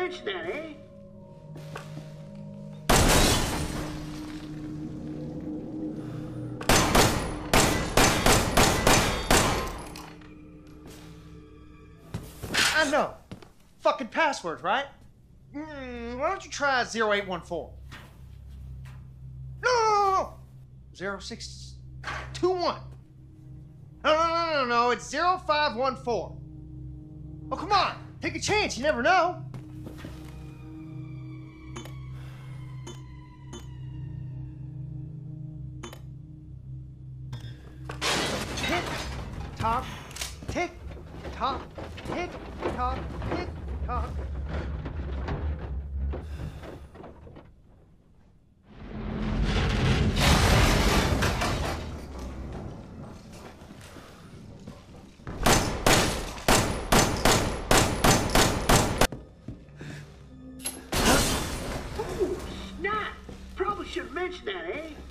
mention that, eh? I know. Fucking password, right? Why don't you try 0814? No! 0621. No, it's 0514. Oh, come on. Take a chance. You never know. Tick, tock, tick, tock, tick, tock, tick, tock. Ooh, snap! Probably should have mentioned that, eh?